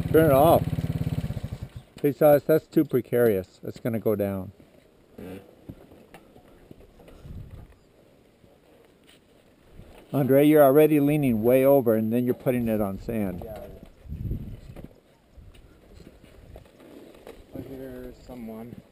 Turn it off. Because that's too precarious. It's going to go down. Andre, you're already leaning way over and then you're putting it on sand. Yeah. Here's someone.